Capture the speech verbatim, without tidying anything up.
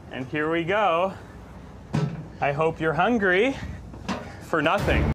And here we go. I hope you're hungry for nothing.